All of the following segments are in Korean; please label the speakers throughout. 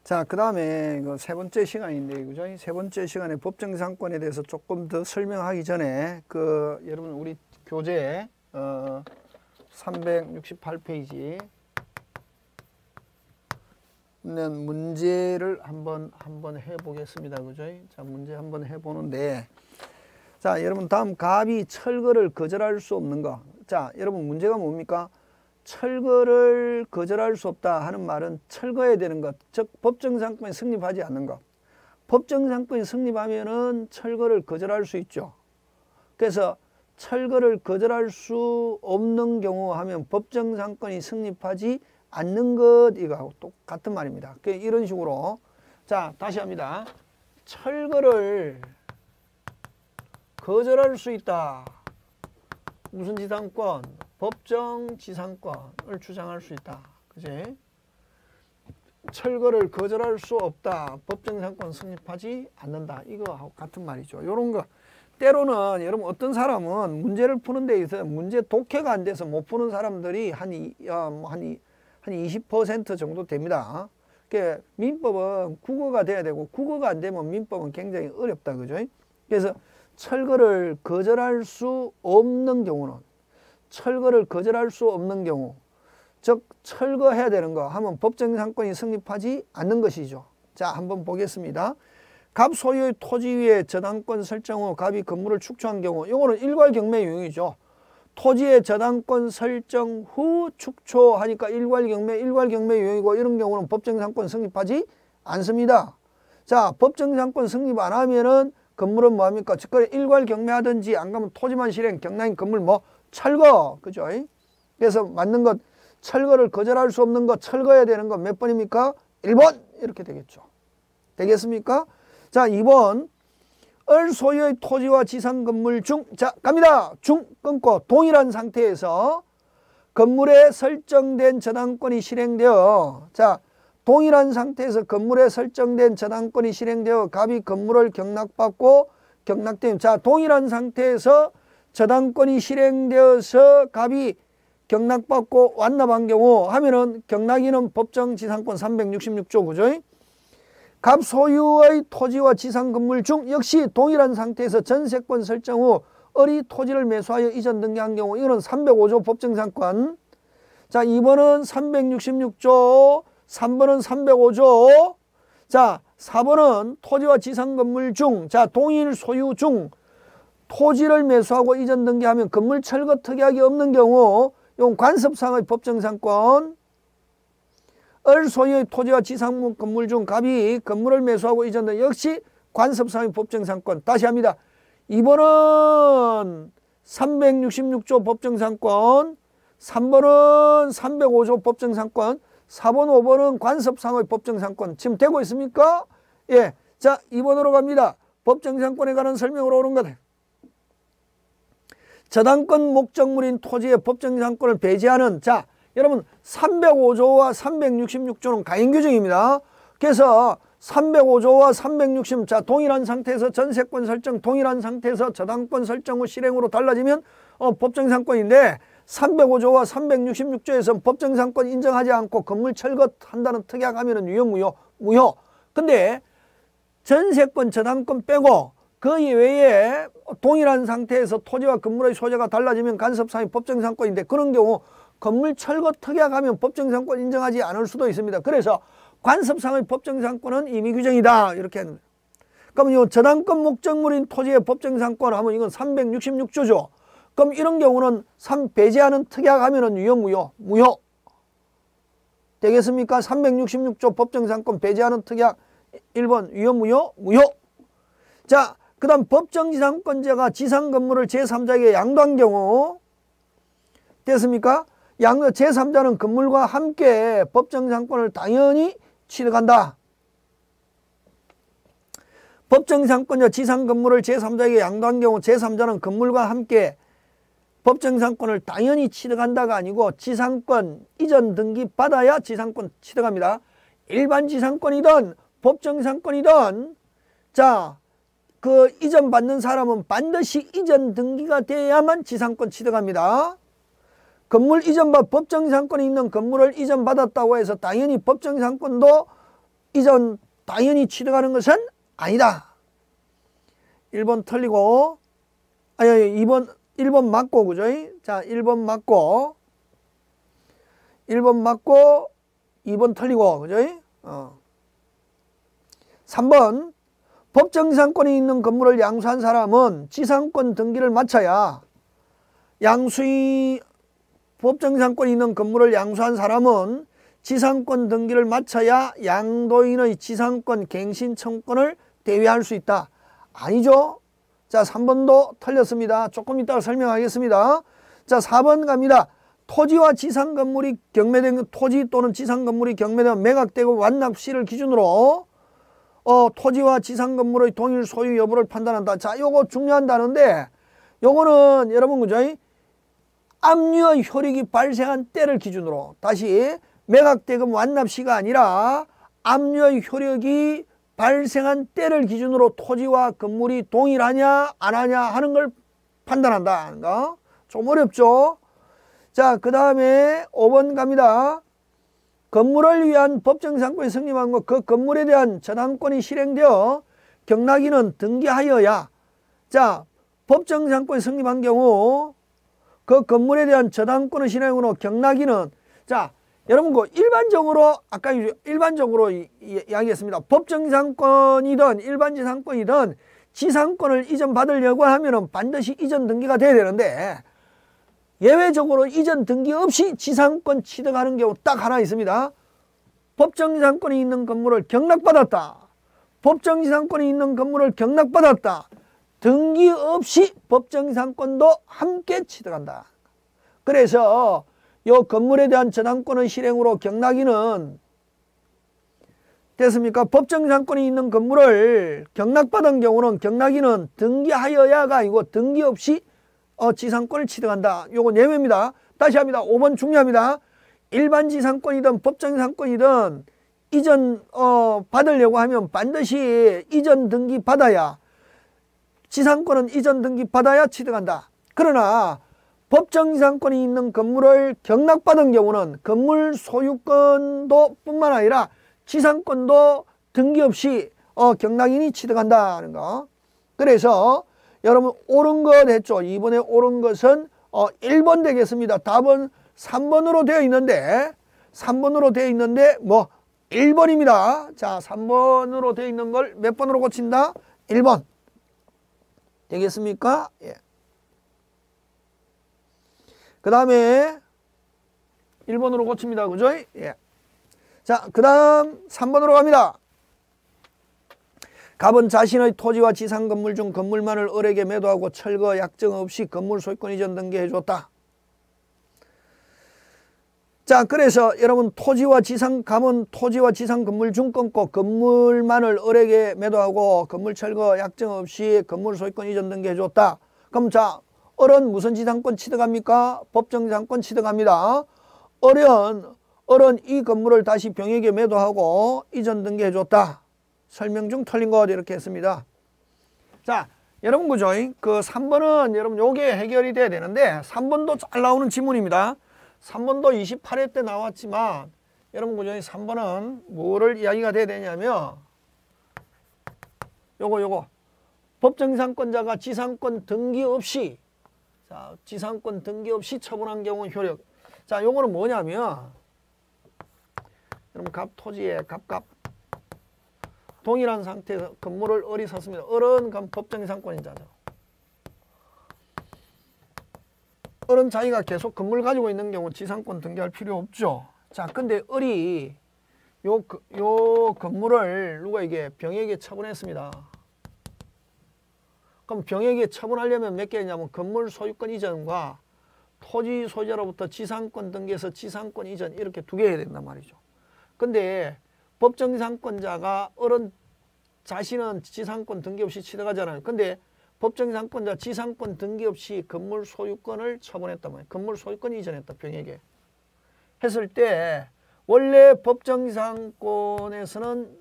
Speaker 1: 자, 그 다음에 그 세 번째 시간인데, 그죠? 세 번째 시간에 법정지상권에 대해서 조금 더 설명하기 전에, 여러분, 우리 교재, 368페이지. 문제를 한번 해보겠습니다. 그죠? 자, 문제 한번 해보는데, 자, 여러분, 다음 갑이 철거를 거절할 수 없는 거. 자, 여러분, 문제가 뭡니까? 철거를 거절할 수 없다 하는 말은 철거해야 되는 것, 즉 법정지상권이 성립하지 않는 것. 법정지상권이 성립하면은 철거를 거절할 수 있죠. 그래서 철거를 거절할 수 없는 경우 하면 법정지상권이 성립하지 않는 것, 이거하고 똑같은 말입니다. 이런 식으로, 자, 다시 합니다. 철거를 거절할 수 있다. 무슨 지상권? 법정지상권을 주장할 수 있다. 그지? 철거를 거절할 수 없다. 법정지상권 성립하지 않는다. 이거하고 같은 말이죠. 요런 거. 때로는 여러분 어떤 사람은 문제를 푸는 데 있어서 문제 독해가 안 돼서 못 푸는 사람들이 한 20% 정도 됩니다. 그러니까 민법은 국어가 돼야 되고 국어가 안 되면 민법은 굉장히 어렵다. 그죠? 그래서 철거를 거절할 수 없는 경우는, 철거를 거절할 수 없는 경우, 즉 철거해야 되는 거 하면 법정지상권이 성립하지 않는 것이죠. 자, 한번 보겠습니다. 갑 소유의 토지 위에 저당권 설정 후 갑이 건물을 축조한 경우, 이거는 일괄경매 유형이죠. 토지의 저당권 설정 후 축조하니까 일괄경매 유형이고, 이런 경우는 법정지상권 성립하지 않습니다. 자, 법정지상권 성립 안 하면은 건물은 뭐합니까? 즉거래 일괄경매하든지 안 가면 토지만 실행, 경락인 건물 철거. 그죠? 그래서 맞는 것, 철거를 거절할 수 없는 것, 철거해야 되는 것 몇 번입니까? 1번. 이렇게 되겠죠. 되겠습니까? 자, 2번. 을 소유의 토지와 지상 건물 중, 자, 갑니다. 중 끊고 동일한 상태에서 건물에 설정된 저당권이 실행되어, 자, 동일한 상태에서 건물에 설정된 저당권이 실행되어 갑이 건물을 경락받고 경락되면, 자, 동일한 상태에서 저당권이 실행되어서 갑이 경락받고 완납한 경우 하면은 경락인은 법정지상권 366조. 그죠? 갑 소유의 토지와 지상 건물 중 역시 동일한 상태에서 전세권 설정 후 을이 토지를 매수하여 이전 등기한 경우, 이거는 305조 법정지상권. 자, 2번은 366조, 3번은 305조. 자, 4번은 토지와 지상 건물 중, 자, 동일 소유 중 토지를 매수하고 이전 등기하면 건물 철거 특약이 없는 경우, 이건 관습상의 법정지상권. 을 소유의 토지와 지상 건물 중 갑이 건물을 매수하고 이전 등기, 역시 관습상의 법정지상권. 다시 합니다. 2번은 366조 법정지상권, 3번은 305조 법정지상권, 4번, 5번은 관습상의 법정지상권. 지금 되고 있습니까? 예. 자, 2번으로 갑니다. 법정지상권에 관한 설명으로 오는 것. 저당권 목적물인 토지의 법정지상권을 배제하는, 자, 여러분 305조와 366조는 강행규정입니다. 그래서 305조와 360, 자, 동일한 상태에서 전세권 설정, 동일한 상태에서 저당권 설정 후 실행으로 달라지면 법정지상권인데, 305조와 366조에서 법정지상권 인정하지 않고 건물 철거한다는 특약하면은 유형, 무효. 근데 전세권, 저당권 빼고 그 이외에 동일한 상태에서 토지와 건물의 소재가 달라지면 간섭상의 법정지상권인데, 그런 경우 건물 철거 특약하면 법정지상권 인정하지 않을 수도 있습니다. 그래서 관습상의 법정지상권은 임의규정이다. 이렇게 하는 거예요. 그러면 이 저당권 목적물인 토지의 법정지상권 하면 이건 366조죠. 그럼 이런 경우는 배제하는 특약하면은 유효, 무효. 되겠습니까? 366조 법정지상권 배제하는 특약 1번 유효, 무효. 자, 그 다음 법정지상권자가 지상 건물을 제3자에게 양도한 경우, 됐습니까? 제3자는 건물과 함께 법정지상권을 당연히 취득한다. 법정지상권자 지상 건물을 제3자에게 양도한 경우 제3자는 건물과 함께 법정지상권을 당연히 취득한다가 아니고 지상권 이전 등기 받아야 지상권 취득합니다. 일반 지상권이든 법정지상권이든, 자, 그 이전 받는 사람은 반드시 이전 등기가 돼야만 지상권 취득합니다. 건물 이전받 법정지상권이 있는 건물을 이전받았다고 해서 당연히 법정지상권도 이전 당연히 취득하는 것은 아니다. 1번 틀리고, 아니 1번 맞고, 그죠? 자, 1번 맞고, 1번 맞고, 2번 틀리고, 그죠? 3번, 법정지상권이 있는 건물을 양수한 사람은 지상권 등기를 마쳐야 법정지상권이 있는 건물을 양수한 사람은 지상권 등기를 마쳐야 양도인의 지상권 갱신 청구권을 대위할 수 있다. 아니죠? 자, 3번도 틀렸습니다. 조금 이따가 설명하겠습니다. 자, 4번 갑니다. 토지와 지상 건물이 경매된 토지 또는 지상 건물이 경매되면 매각되고 완납 시를 기준으로 토지와 지상 건물의 동일 소유 여부를 판단한다. 자, 요거 중요한 단어인데 요거는 여러분 그죠? 압류의 효력이 발생한 때를 기준으로, 다시 매각대금 완납시가 아니라 압류의 효력이 발생한 때를 기준으로 토지와 건물이 동일하냐 안 하냐 하는 걸 판단한다. 좀 어렵죠? 자, 그 다음에 5번 갑니다. 건물을 위한 법정지상권이 성립한 것, 그 건물에 대한 저당권이 실행되어 경락인은 등기하여야, 자, 법정지상권이 성립한 경우 그 건물에 대한 저당권을 실행으로 경락인은, 자, 여러분 그 일반적으로 아까 일반적으로 이야기했습니다. 법정지상권이든 일반지상권이든 지상권을 이전받으려고 하면은 반드시 이전 등기가 돼야 되는데, 예외적으로 이전 등기 없이 지상권 취득하는 경우 딱 하나 있습니다. 법정지상권이 있는 건물을 경락받았다. 법정지상권이 있는 건물을 경락받았다. 등기 없이 법정지상권도 함께 취득한다. 그래서 이 건물에 대한 저당권의 실행으로 경락인은 됐습니까? 법정지상권이 있는 건물을 경락받은 경우는 경락인은 등기하여야가 아니고 등기 없이 지상권을 취득한다. 요거 예외입니다. 다시 합니다. 5번 중요합니다. 일반 지상권이든 법정지상권이든 이전 받으려고 하면 반드시 이전 등기 받아야, 지상권은 이전 등기 받아야 취득한다. 그러나 법정지상권이 있는 건물을 경락받은 경우는 건물 소유권도 뿐만 아니라 지상권도 등기 없이 경락인이 취득한다는 거. 그래서 여러분 옳은 것 했죠. 2번에 옳은 것은 1번 되겠습니다. 답은 3번으로 되어 있는데 1번입니다. 자, 3번으로 되어 있는 걸 몇 번으로 고친다? 1번 되겠습니까? 예. 그 다음에 1번으로 고칩니다. 그죠? 예. 자, 그 다음 3번으로 갑니다. 갑은 자신의 토지와 지상 건물 중 건물만을 을에게 매도하고 철거 약정 없이 건물 소유권 이전 등기해 줬다. 자, 그래서 여러분 갑은 토지와 지상 건물 중 끊고 건물만을 을에게 매도하고 건물 철거 약정 없이 건물 소유권 이전 등기해 줬다. 그럼 자, 을은 무슨 지상권 취득합니까? 법정지상권 취득합니다. 을은 이 건물을 다시 병에게 매도하고 이전 등기해 줬다. 설명 중 틀린 것 이렇게 했습니다. 자, 여러분 그죠? 그 3번은 여러분 요게 해결이 돼야 되는데 3번도 잘 나오는 지문입니다. 3번도 28회 때 나왔지만 여러분 그죠? 3번은 뭐를 이야기가 돼야 되냐면 요거 법정지상권자가 지상권 등기 없이, 자, 지상권 등기 없이 처분한 경우 효력. 자, 요거는 뭐냐면 여러분 갑 토지에 갑 동일한 상태에서 건물을 을이 샀습니다. 을은 그럼 법정지상권자죠. 을은 자기가 계속 건물 가지고 있는 경우 지상권 등기할 필요 없죠. 자, 근데 을이 요 건물을 누구에게 병에게 처분했습니다. 그럼 병에게 처분하려면 몇 개냐면 건물 소유권 이전과 토지 소유자로부터 지상권 등기해서 지상권 이전 이렇게 두 개 해야 된단 말이죠. 근데 법정지상권자가 을은 자신은 지상권 등기 없이 취득하잖아요. 근데 법정지상권자 지상권 등기 없이 건물 소유권을 처분했단 말이에요. 건물 소유권 이전했다. 병에게 했을 때 원래 법정지상권에서는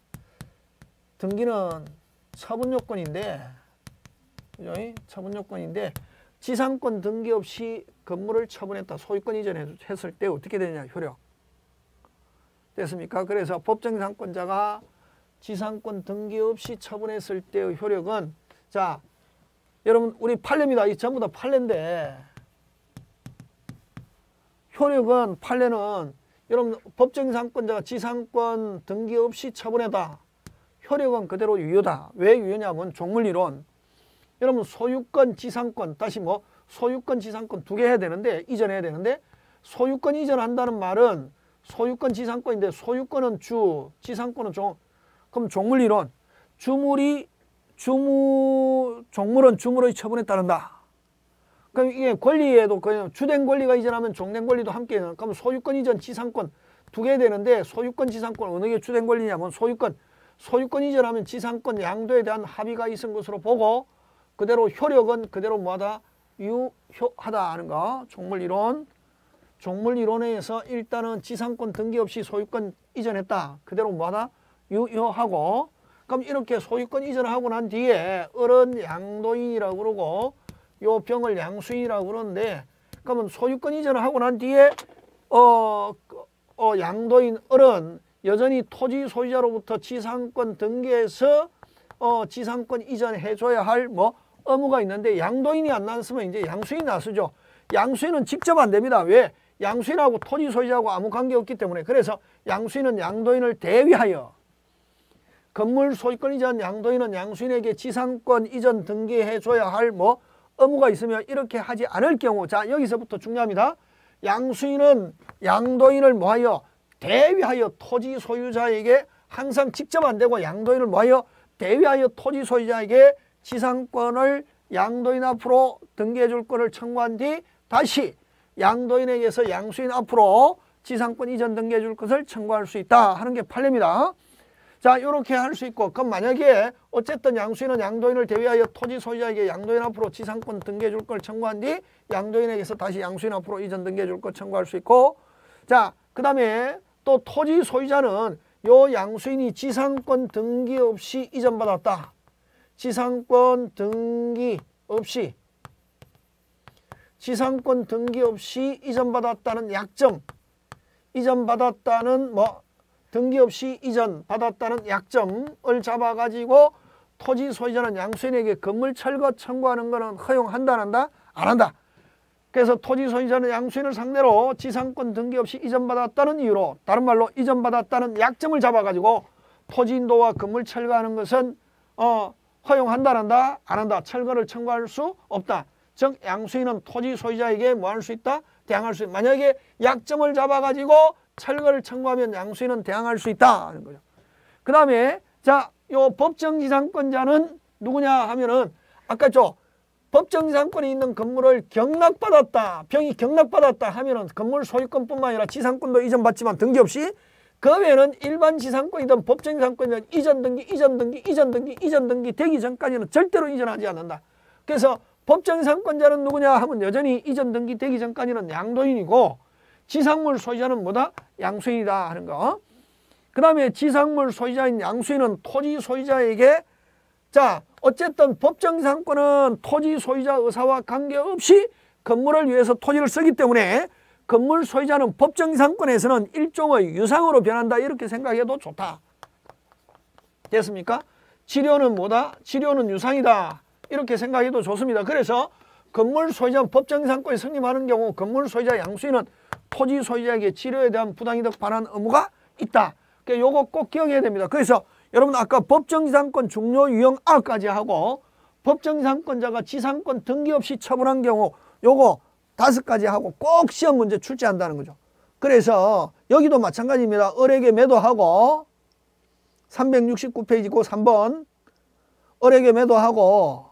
Speaker 1: 등기는 처분 요건인데, 그죠? 처분 요건인데 지상권 등기 없이 건물을 처분했다. 소유권 이전했을 때 어떻게 되냐? 효력. 됐습니까? 그래서 법정지상권자가 지상권 등기 없이 처분했을 때의 효력은, 자, 여러분 우리 판례입니다. 이 전부 다 판례인데, 효력은, 판례는 여러분 법정지상권자가 지상권 등기 없이 처분했다. 효력은 그대로 유효다. 왜 유효냐면 종물이론. 여러분 소유권, 지상권, 다시 뭐 소유권, 지상권 두 개 해야 되는데, 이전해야 되는데, 소유권 이전한다는 말은 소유권, 지상권인데 소유권은 주, 지상권은 종. 그럼 종물이론. 종물은 주물의 처분에 따른다. 그럼 이게 권리에도 그냥 주된 권리가 이전하면 종된 권리도 함께 있는. 그럼 소유권 이전, 지상권 두 개 되는데, 소유권, 지상권 어느 게 주된 권리냐면 소유권 이전하면 지상권 양도에 대한 합의가 있은 것으로 보고, 그대로 효력은 그대로 뭐하다? 유효하다 하는 거. 종물이론. 종물이론에서 일단은 지상권 등기 없이 소유권 이전했다. 그대로 뭐하다? 유효하고. 그럼 이렇게 소유권 이전을 하고 난 뒤에 어른 양도인이라고 그러고 요 병을 양수인이라고 그러는데, 그러면 소유권 이전을 하고 난 뒤에 양도인 어른 여전히 토지 소유자로부터 지상권 등기해서 지상권 이전해줘야 할 뭐 의무가 있는데, 양도인이 안 나왔으면 이제 양수인이 나서죠. 양수인은 직접 안 됩니다. 왜? 양수인하고 토지 소유자하고 아무 관계없기 때문에. 그래서 양수인은 양도인을 대위하여, 건물 소유권 이전 양도인은 양수인에게 지상권 이전 등기해줘야 할 뭐 의무가 있으며, 이렇게 하지 않을 경우, 자 여기서부터 중요합니다. 양수인은 양도인을 뭐하여? 대위하여 토지 소유자에게, 항상 직접 안 되고 양도인을 뭐하여? 대위하여 토지 소유자에게 지상권을 양도인 앞으로 등기해 줄 것을 청구한 뒤 다시 양도인에게서 양수인 앞으로 지상권 이전 등기해 줄 것을 청구할 수 있다 하는 게 판례입니다. 자, 이렇게 할 수 있고, 그럼 만약에 어쨌든 양수인은 양도인을 대위하여 토지 소유자에게 양도인 앞으로 지상권 등기해 줄 걸 청구한 뒤 양도인에게서 다시 양수인 앞으로 이전 등기해 줄 걸 청구할 수 있고, 자, 그 다음에 또 토지 소유자는 요 양수인이 지상권 등기 없이 이전받았다. 지상권 등기 없이 이전받았다는 약점, 이전받았다는 뭐 등기 없이 이전받았다는 약점을 잡아가지고 토지 소유자는 양수인에게 건물 철거 청구하는 것은 허용한다, 안 한다? 안 한다. 그래서 토지 소유자는 양수인을 상대로 지상권 등기 없이 이전받았다는 이유로, 다른 말로 이전받았다는 약점을 잡아가지고 토지 인도와 건물 철거하는 것은 허용한다, 안 한다? 안 한다. 철거를 청구할 수 없다. 즉 양수인은 토지 소유자에게 뭐 할 수 있다? 대항할 수 있다. 만약에 약점을 잡아가지고 철거를 청구하면 양수인은 대항할 수 있다 하는 거죠. 그 다음에 자, 요 법정지상권자는 누구냐 하면은, 아까 법정지상권이 있는 건물을 경락받았다, 병이 경락받았다 하면은 건물 소유권뿐만 아니라 지상권도 이전받지만 등기 없이, 그 외에는 일반 지상권이든 법정지상권이든 이전 등기 되기 전까지는 절대로 이전하지 않는다. 그래서 법정지상권자는 누구냐 하면 여전히 이전 등기 되기 전까지는 양도인이고, 지상물 소유자는 뭐다? 양수인이다 하는 거. 그 다음에 지상물 소유자인 양수인은 토지 소유자에게, 자 어쨌든 법정지상권은 토지 소유자 의사와 관계없이 건물을 위해서 토지를 쓰기 때문에 건물 소유자는 법정지상권에서는 일종의 유상으로 변한다, 이렇게 생각해도 좋다. 됐습니까? 지료는 뭐다? 지료는 유상이다, 이렇게 생각해도 좋습니다. 그래서 건물 소유자는 법정지상권이 성립하는 경우 건물 소유자 양수인은 토지 소유자에게 지료에 대한 부당이득 반환 의무가 있다. 그러니까 요거 꼭 기억해야 됩니다. 그래서 여러분 아까 법정지상권 중요 유형 아까지 하고, 법정지상권자가 지상권 등기 없이 처분한 경우 요거 5가지 하고 꼭 시험 문제 출제한다는 거죠. 그래서 여기도 마찬가지입니다. 을에게 매도하고 369페이지고 3번 을에게 매도하고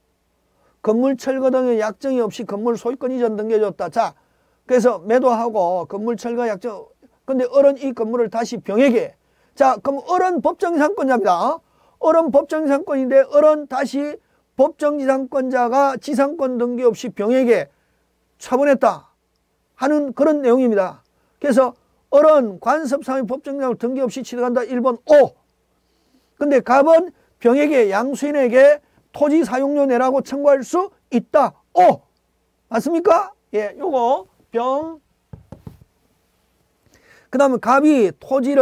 Speaker 1: 건물 철거 등의 약정이 없이 건물 소유권 이전 등기해줬다. 자, 그래서 매도하고 건물 철거 약정, 근데 을은 이 건물을 다시 병에게, 자 그럼 을은 법정지상권자입니다. 을은 법정지상권인데 을은 다시 법정지상권자가 지상권 등기 없이 병에게 처분했다 하는 그런 내용입니다. 그래서 을은 관습상의 법정지상권 등기 없이 취득한다. 1번 O. 근데 갑은 병에게, 양수인에게 토지 사용료 내라고 청구할 수 있다. O. 맞습니까? 예, 요거 병. 그 다음에 갑이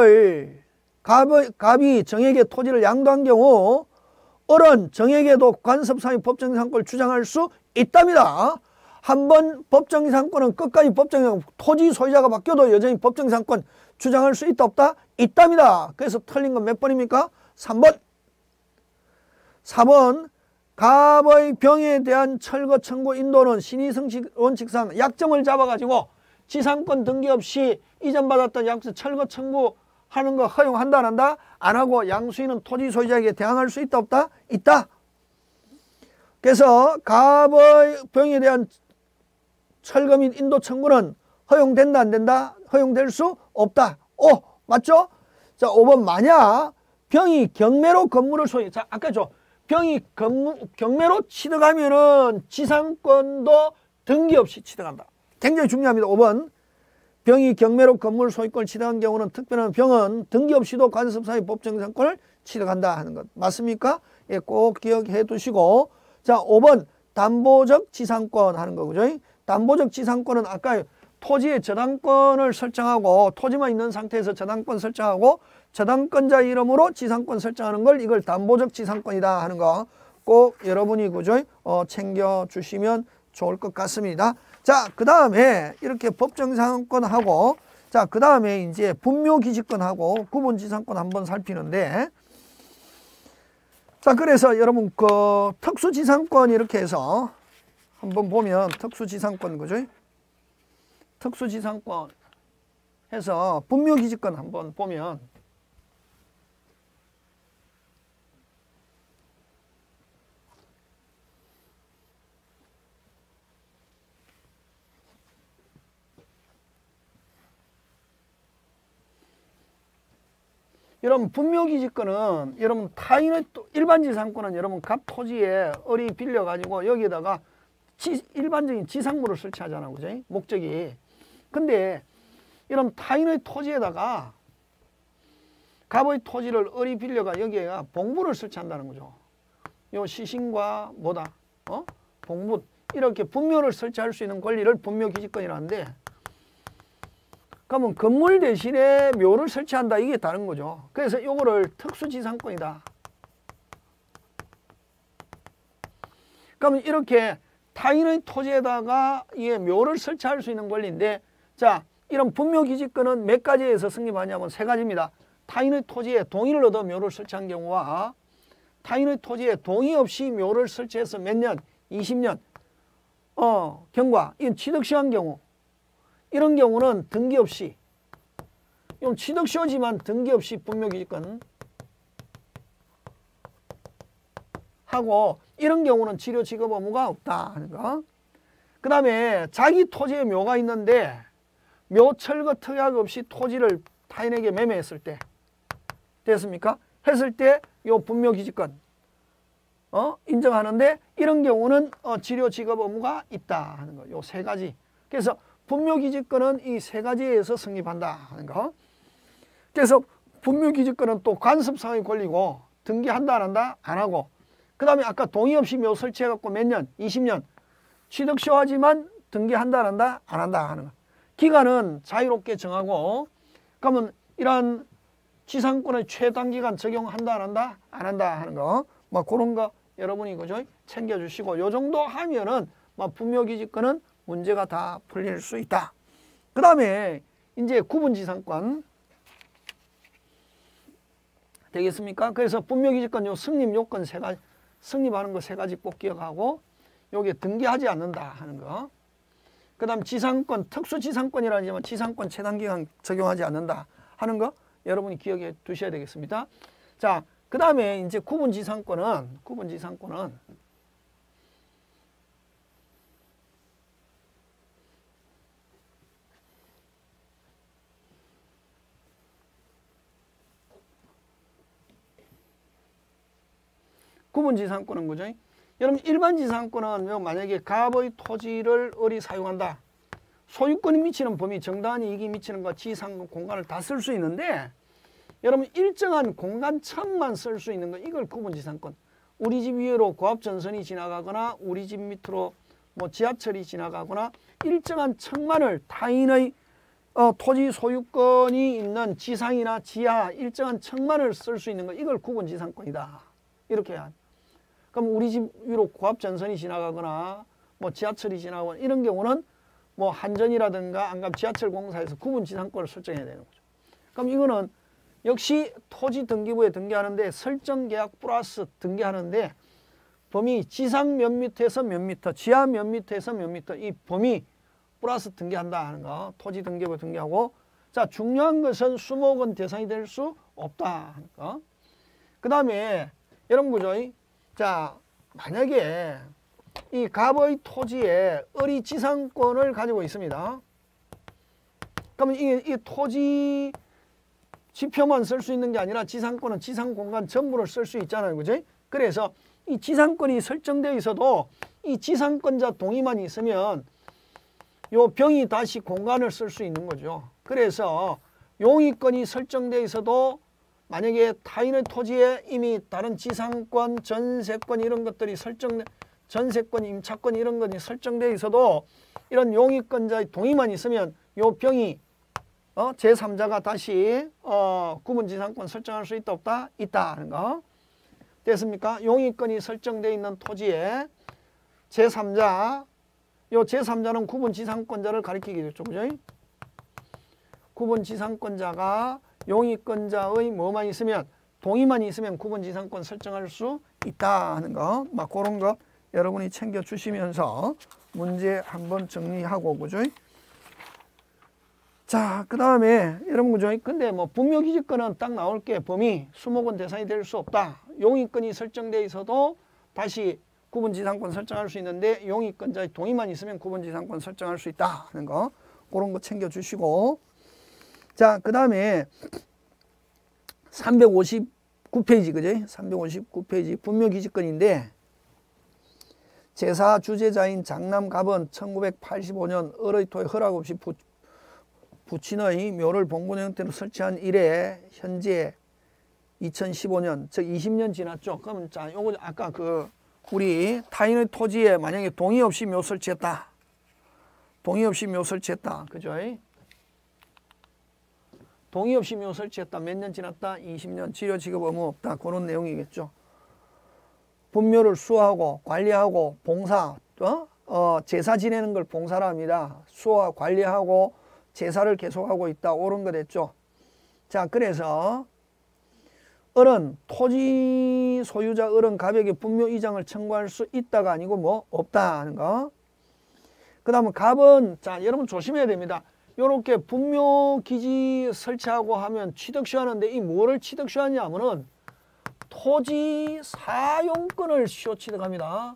Speaker 1: 정에게 토지를 양도한 경우 을은 정에게도 관습상의 법정이상권을 주장할 수 있답니다. 한번 법정이상권은 끝까지 법정이상권, 토지 소유자가 바뀌어도 여전히 법정이상권 주장할 수 있다 없다? 있답니다. 그래서 틀린 건 몇 번입니까? 3번. 4번 갑의 병에 대한 철거 청구 인도는 신의성식 원칙상 약점을 잡아가지고 지상권 등기 없이 이전받았던 양수 철거 청구하는 거 허용한다 안 한다? 안 하고 양수인은 토지 소유자에게 대항할 수 있다 없다? 있다. 그래서 갑의 병에 대한 철거 및 인도 청구는 허용된다 안 된다? 허용될 수 없다. 오, 맞죠? 자, 5번 만약 병이 경매로 건물을 소유, 자, 아까 병이 경매로 취득하면은 지상권도 등기 없이 취득한다. 굉장히 중요합니다. 5번. 병이 경매로 건물 소유권을 취득한 경우는 특별한 병은 등기 없이도 관습상의 법정상권을 취득한다 하는 것. 맞습니까? 예, 꼭 기억해 두시고. 자, 5번. 담보적 지상권 하는 거죠. 담보적 지상권은 아까 토지의 저당권을 설정하고 토지만 있는 상태에서 저당권 설정하고 저당권자 이름으로 지상권 설정하는 걸 이걸 담보적 지상권이다 하는 거 꼭 여러분이 그죠? 챙겨주시면 좋을 것 같습니다. 자, 그 다음에 이렇게 법정지상권하고 자, 그 다음에 이제 분묘기지권하고 구분지상권 한번 살피는데 자, 그래서 여러분 그 특수지상권 이렇게 해서 한번 보면 특수지상권 그죠? 특수지상권 해서 분묘기지권 한번 보면 여러분 분묘기지권은 여러분 타인의 일반 지상권은 여러분 갑 토지에 을이 빌려 가지고 여기에다가 일반적인 지상물을 설치하잖아, 그죠? 목적이. 근데 이런 타인의 토지에다가 갑의 토지를 을이 빌려가 여기에가 봉부를 설치한다는 거죠. 요 시신과 뭐다? 봉부 이렇게 분묘를 설치할 수 있는 권리를 분묘기지권이라는데 그러면 건물 대신에 묘를 설치한다 이게 다른 거죠. 그래서 요거를 특수지상권이다. 그러면 이렇게 타인의 토지에다가 이 묘를 설치할 수 있는 권리인데 자, 이런 분묘기지권은 몇 가지에서 성립하냐면 세 가지입니다. 타인의 토지에 동의를 얻어 묘를 설치한 경우와 타인의 토지에 동의 없이 묘를 설치해서 몇 년? 20년 경과, 이건 취득시한 경우 이런 경우는 등기 없이 이건 취득시효지만 등기 없이 분묘기지권 하고 이런 경우는 치료 지급 의무가 없다 하는 거. 그 다음에 자기 토지에 묘가 있는데 묘 철거 특약 없이 토지를 타인에게 매매했을 때 됐습니까? 했을 때 요 분묘기지권 인정하는데 이런 경우는 치료 지급 의무가 있다 하는 거. 요 세 가지. 그래서 분묘기지권은 이 세 가지에서 성립한다 하는 거. 그래서 분묘기지권은 또 관습상의 권리고 등기한다 안 한다? 안 하고 그 다음에 아까 동의 없이 묘 설치해갖고 몇 년? 20년. 취득시효하지만 등기한다 안 한다? 안 한다 하는 거. 기간은 자유롭게 정하고 그러면 이러한 지상권의 최단기간 적용한다 안 한다? 안 한다 하는 거. 뭐 그런 거 여러분이 그죠? 챙겨주시고 요 정도 하면은 뭐 분묘기지권은 문제가 다 풀릴 수 있다. 그 다음에 이제 구분지상권 되겠습니까? 그래서 분묘기지권 요 성립 요건 세 가지 성립하는 거 세 가지 꼭 기억하고 요게 등기하지 않는다 하는 거. 그 다음 지상권 특수지상권이라지만 지상권 최단기간 적용하지 않는다 하는 거 여러분이 기억해 두셔야 되겠습니다. 자, 그 다음에 이제 구분지상권은 그죠? 여러분 일반 지상권은 만약에 갑의 토지를 을이 사용한다. 소유권이 미치는 범위, 정당한 이익이 미치는 것, 지상 공간을 다 쓸 수 있는데 여러분 일정한 공간층만 쓸 수 있는 거 이걸 구분지상권. 우리 집 위로 고압전선이 지나가거나 우리 집 밑으로 뭐 지하철이 지나가거나 일정한 층만을 타인의 토지 소유권이 있는 지상이나 지하 일정한 층만을 쓸 수 있는 거, 이걸 구분지상권이다. 이렇게 해야. 그럼 우리 집 위로 고압전선이 지나가거나 뭐 지하철이 지나가거나 이런 경우는 뭐 한전이라든가 안감 지하철 공사에서 구분지상권을 설정해야 되는 거죠. 그럼 이거는 역시 토지등기부에 등기하는데 설정계약 플러스 등기하는데 범위 지상 몇 미터에서 몇 미터, 지하 몇 미터에서 몇 미터, 이 범위 플러스 등기한다 하는 거, 토지등기부에 등기하고. 자, 중요한 것은 수목은 대상이 될 수 없다 하는 거. 그 다음에 여러분 보죠. 자, 만약에 이 갑의 토지에 을이 지상권을 가지고 있습니다. 그러면 이 토지 지표만 쓸 수 있는 게 아니라 지상권은 지상 공간 전부를 쓸 수 있잖아요. 그죠? 그래서 이 지상권이 설정되어 있어도 이 지상권자 동의만 있으면 요 병이 다시 공간을 쓸 수 있는 거죠. 그래서 용의권이 설정되어 있어도 만약에 타인의 토지에 이미 다른 지상권, 전세권 이런 것들이 전세권, 임차권 이런 것이 설정되어 있어도 이런 용의권자의 동의만 있으면 요 병이 제3자가 다시 구분지상권 설정할 수 있다 없다? 있다 하는 거. 됐습니까? 용의권이 설정되어 있는 토지에 제3자, 요 제3자는 구분지상권자를 가리키겠죠. 그죠? 구분지상권자가 용의권자의 뭐만 있으면, 동의만 있으면 구분지상권 설정할 수 있다 하는 거. 막 그런 거 여러분이 챙겨주시면서 문제 한번 정리하고, 그죠? 자, 그 다음에 여러분 그죠? 근데 뭐 분묘기지권은 딱 나올 게 범위, 수목은 대상이 될 수 없다. 용의권이 설정되어 있어도 다시 구분지상권 설정할 수 있는데 용의권자의 동의만 있으면 구분지상권 설정할 수 있다 하는 거. 그런 거 챙겨주시고. 자, 그 다음에 359페이지, 그죠? 359페이지 분묘기지권인데 제사 주재자인 장남갑은 1985년 을의 토에 허락 없이 부친의 묘를 봉분 형태로 설치한 이래 현재 2015년, 즉 20년 지났죠. 그러면 자, 요거 아까 우리 타인의 토지에 만약에 동의 없이 묘 설치했다. 동의 없이 묘 설치했다. 그죠? 동의 없이 묘 설치했다. 몇 년 지났다? 20년. 지료 지급 의무 없다. 그런 내용이겠죠. 분묘를 수호하고 관리하고 봉사, 제사 지내는 걸 봉사라 합니다. 수호하고 관리하고 제사를 계속하고 있다. 옳은 거 됐죠. 자, 그래서 을은 토지 소유자 을은 갑에게 분묘 이장을 청구할 수 있다가 아니고 뭐 없다 하는 거. 그 다음에 갑은, 자, 여러분 조심해야 됩니다. 요렇게 분묘 기지 설치하고 하면 취득시하는데 이 뭐를 취득시하냐 하면은 토지 사용권을 시효 취득합니다.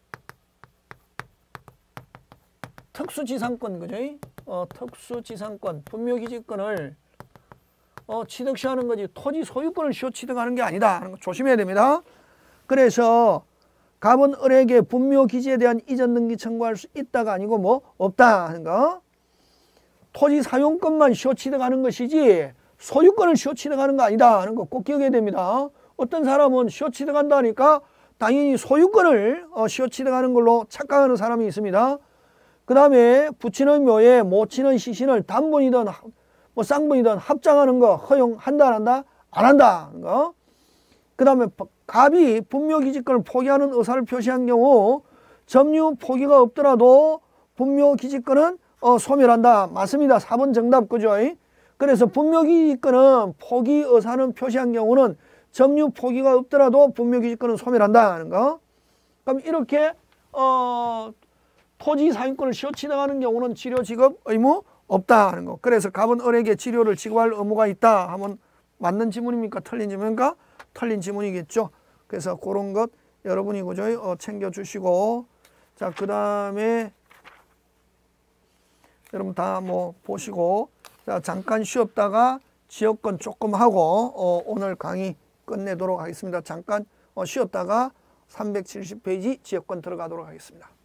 Speaker 1: 특수지상권, 그죠? 특수지상권, 분묘기지권을 취득시하는 거지 토지 소유권을 시효 취득하는 게 아니다 하는 거 조심해야 됩니다. 그래서 갑은 을에게 분묘기지에 대한 이전 등기 청구할 수 있다가 아니고 뭐 없다 하는 거. 토지 사용권만 시효 취득하는 것이지 소유권을 시효 취득하는 거 아니다 하는 거 꼭 기억해야 됩니다. 어떤 사람은 시효 취득한다 하니까 당연히 소유권을 시효 취득하는 걸로 착각하는 사람이 있습니다. 그 다음에 부친의 묘에 모친의 시신을 단본이든 뭐 쌍본이든 합장하는 거 허용한다 안 한다? 안 한다 하는 거. 그 다음에 갑이 분묘기지권을 포기하는 의사를 표시한 경우 점유 포기가 없더라도 분묘기지권은 소멸한다. 맞습니다. 4번 정답, 그죠? 그래서 분묘기지권은 포기 의사는 표시한 경우는 점유 포기가 없더라도 분묘기지권은 소멸한다 하는 거. 그럼 이렇게 토지 사용권을 시효 취득하는 경우는 치료 지급 의무 없다 하는 거. 그래서 갑은 을에게 치료를 지급할 의무가 있다 하면 맞는 지문입니까? 틀린 지문입니까? 틀린 지문이겠죠. 그래서 그런 것 여러분이 그죠? 챙겨주시고. 자, 그 다음에 여러분 다 뭐 보시고, 자, 잠깐 쉬었다가 지역권 조금 하고 오늘 강의 끝내도록 하겠습니다. 잠깐 쉬었다가 370페이지 지역권 들어가도록 하겠습니다.